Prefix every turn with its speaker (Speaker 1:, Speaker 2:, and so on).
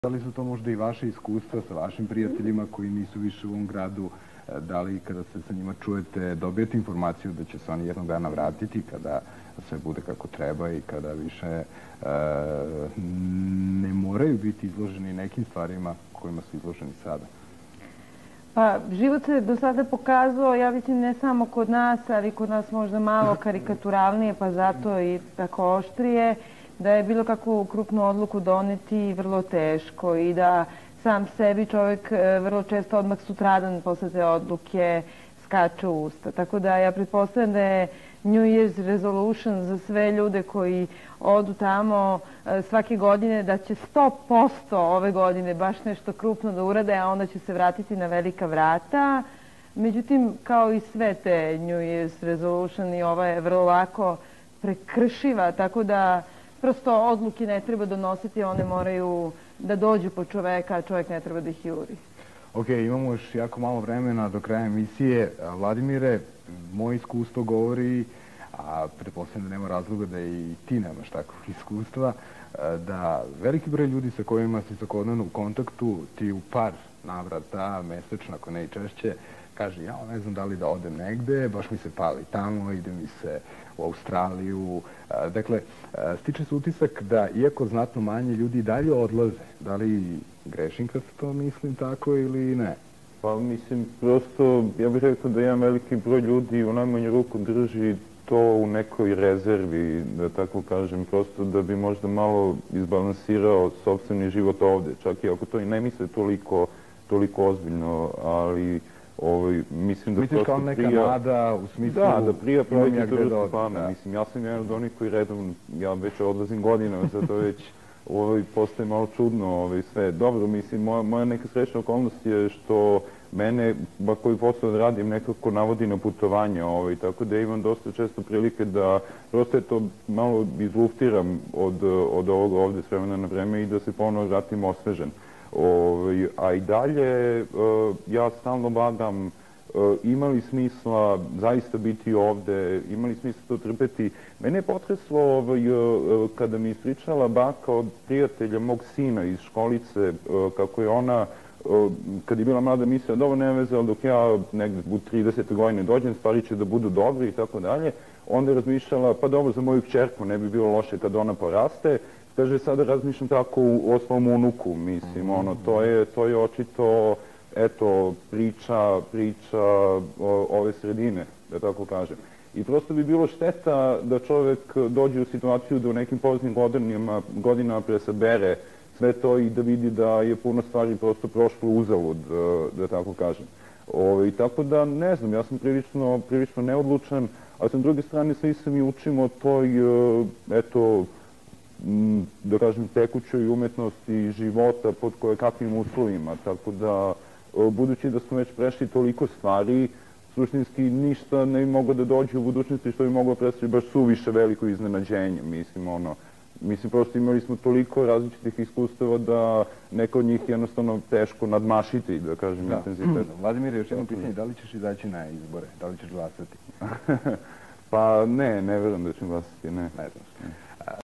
Speaker 1: Da li su to možda i vaše iskustva sa vašim prijateljima koji nisu više u ovom gradu? Da li kada se sa njima čujete dobijete informaciju da će se oni jednog dana vratiti kada sve bude kako treba i kada više ne moraju biti izloženi nekim stvarima kojima su izloženi sada?
Speaker 2: Pa, život se do sada pokazao, ja mislim, ne samo kod nas, ali kod nas možda malo karikaturalnije, pa zato i tako oštrije, da je bilo kakvu krupnu odluku doneti vrlo teško i da sam sebi čovjek vrlo često odmah sutradan posle te odluke skače u usta. Tako da ja pretpostavljam da je New Year's resolution za sve ljude koji odu tamo svake godine da će 100% ove godine baš nešto krupno da urade, a onda će se vratiti na velika vrata. Međutim, kao i sve te New Year's resolution, i ova je vrlo lako prekršiva, tako da prosto odluke ne treba donositi, one moraju da dođu po čoveka, a čovjek ne treba da ih juri.
Speaker 1: Ok, imamo još jako malo vremena do kraja emisije. Vladimire, moje iskustvo govori, a pretpostavljam da nema razloga da i ti nemaš takvog iskustva, da veliki broj ljudi sa kojima si svakodnevno u kontaktu, ti u par navrata, mesečno, ako ne i češće, kaže, ja ne znam da li da odem negde, baš mi se pali tamo, ide mi se u Australiju. Dakle, stiče se utisak da, iako znatno manje ljudi dalje odlaze, da li grešim kad to mislim tako ili ne?
Speaker 3: Pa mislim, prosto, ja bih rekao da jedan veliki broj ljudi u najmanju ruku drži to u nekoj rezervi, da tako kažem, prosto da bi možda malo izbalansirao sopstveni život ovde, čak i ako to i ne misle toliko ozbiljno, ali mislim da
Speaker 1: prosto kao neka nada u smislu...
Speaker 3: Da prija praviti turistu plana. Mislim, ja sam jedan od onih koji redovno, ja već odlazim godinama, zato već postaje malo čudno sve. Dobro, mislim, moja neka srećna okolnost je što mene, koji posao da radim, nekako navodi na putovanje, tako da imam dosta često prilike da prosto to malo izluftiram od ovoga ovde s vremena na vreme i da se ponovno vratim osvežen. A i dalje, ja stalno vagam, ima li smisla zaista biti ovde, ima li smisla to trpeti. Mene je potreslo kada mi ispričala baka od prijatelja mog sina iz školice, kako je ona, kad je bila mlada, mislila, dobro, nema veze, ali dok ja negde u 30. godine dođem, stvari će da budu dobri i tako dalje. Onda je razmišljala, pa dobro, za moju kćerku ne bi bilo loše kad ona poraste. Kaže, sada razmišljam tako o svom unuku, mislim, to je očito, eto, priča ove sredine, da tako kažem. I prosto bi bilo šteta da čovek dođe u situaciju da u nekim poznim godinama presabere sve to i da vidi da je puno stvari prosto prošlo uzalud, da tako kažem. Tako da, ne znam, ja sam prilično neodlučan, a sa druge strane svi se mi učimo toj, eto, da kažem, tekućoj umetnosti života pod koje kakvim uslovima. Tako da, budući da smo već prešli toliko stvari, suštinski ništa ne bi moglo da dođe u budućnosti što bi moglo predstaviti baš suviše veliko iznenađenje. Mislim, prosto imali smo toliko različitih iskustava da neko od njih jednostavno teško nadmašiti, da kažem, intenzitet.
Speaker 1: Vladimir, još jedno pitanje, da li ćeš izaći na izbore? Da li ćeš glasati?
Speaker 3: Pa ne verujem da ću glasati, ne.
Speaker 1: Ne znaš.